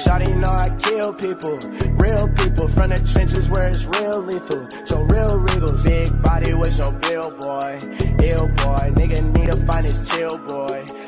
Shawty know I kill people, real people, from the trenches where it's real lethal. So real regals, big body with your bill boy, ill boy, nigga need to find his chill boy.